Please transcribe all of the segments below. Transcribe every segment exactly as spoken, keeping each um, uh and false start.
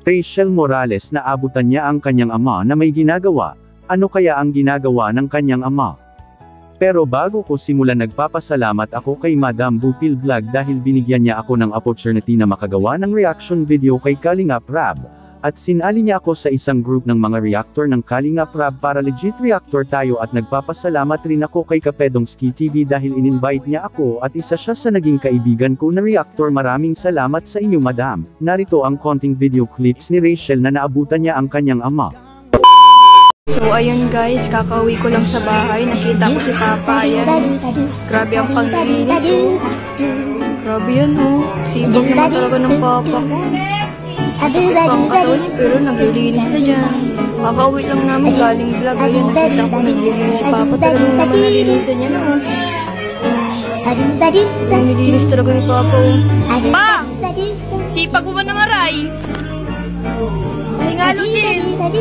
Rachel Morales na abutan niya ang kanyang ama na may ginagawa, ano kaya ang ginagawa ng kanyang ama? Pero bago ko simulan, nagpapasalamat ako kay Madam Bupil Vlog dahil binigyan niya ako ng opportunity na makagawa ng reaction video kay Kalingap Rab, at sinali niya ako sa isang group ng mga reactor ng Kalingap Rab para legit reactor tayo, at nagpapasalamat rin ako kay Kapedongski T V dahil in-invite niya ako at isa siya sa naging kaibigan ko na reactor. Maraming salamat sa inyo, Madam. Narito ang konting video clips ni Rachel na naabutan niya ang kanyang ama. So ayun guys, kakauwi ko lang sa bahay, nakita ko si Papa, ayan. Grabe ang panglinis, oh. Grabe yan, oh. Sipag naman talaga ng Papa ko. Masakit pa ang katawan niya, pero naglilinis na dyan. Kakauwi lang namin galing vlog, ayan. Nakita ko naglilinis si Papa, talagang naman nalilinisan niya na, oh. Nalilinis talaga ni Papa, oh. Pa! Sipag mo ba ng aray? Ay ngalo din.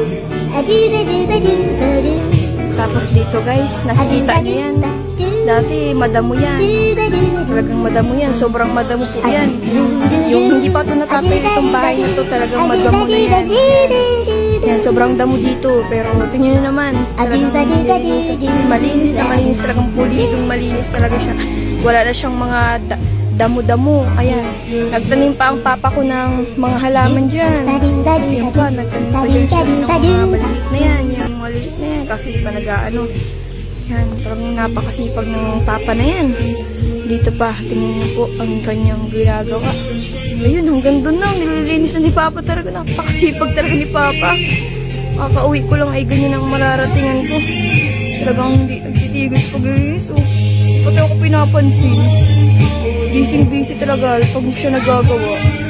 Tapos dito guys, nakikita niyo yan. Dati madamo yan. Talagang madamo yan. Sobrang madamo po yan. Yung hindi pa ito natatayo itong bahay na ito, talagang madamo na yan. Yan, sobrang damo dito. Pero tingnan nyo naman. Talagang malinis, malinis na malinis. Talagang pulidong malinis talaga siya. Wala na siyang mga da damo-damo. Ayan. Nagtanim pa ang papa ko ng mga halaman dyan. Ayan pa, nagtanim pa dyan siya ng mga maliit na yan. Yung maliit na yan. Kasi di pa nag-ano. Yan, talagang napakasipag ng papa na yan. Dito pa, tingnan niyo po ang kanyang ginagawa. Ayun, hanggang doon lang. Nililinis na ni papa talaga. Napakasipag talaga ni papa. Makaka-uwi ko lang ay ganyan ang mararatingan ko. Talagang hindi nagtitigas paglilinis. Oh. Pati ako pinapansin. Busy-busy talaga pag siya nagagawa.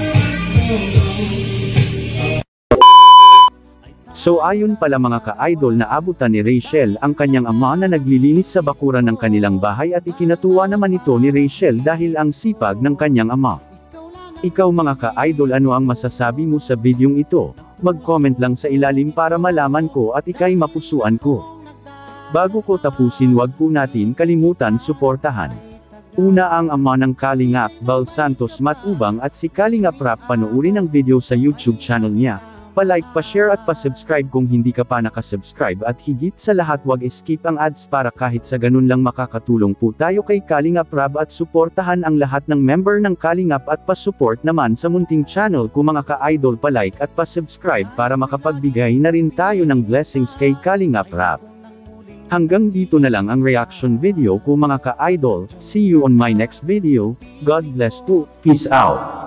So ayon pala mga ka-idol, na abutan ni Rachel ang kanyang ama na naglilinis sa bakuran ng kanilang bahay, at ikinatuwa naman ito ni Rachel dahil ang sipag ng kanyang ama. Ikaw mga ka-idol, ano ang masasabi mo sa videong ito? Mag-comment lang sa ilalim para malaman ko at ikay mapusuan ko. Bago ko tapusin, wag po natin kalimutan suportahan. Una ang ama ng Kalingap, Val Santos Matubang, at si Kalingap Rab. Panoorin ang video sa YouTube channel niya. Pa-like, pa-share at pa-subscribe kung hindi ka pa nakasubscribe, at higit sa lahat wag skip ang ads para kahit sa ganun lang makakatulong po tayo kay Kalingap Rab, at suportahan ang lahat ng member ng Kalingap, at pa-support naman sa munting channel ko mga ka-idol. Pa-like at pa-subscribe para makapagbigay na rin tayo ng blessings kay Kalingap Rab. Hanggang dito na lang ang reaction video ko mga ka-idol. See you on my next video. God bless po. Peace out.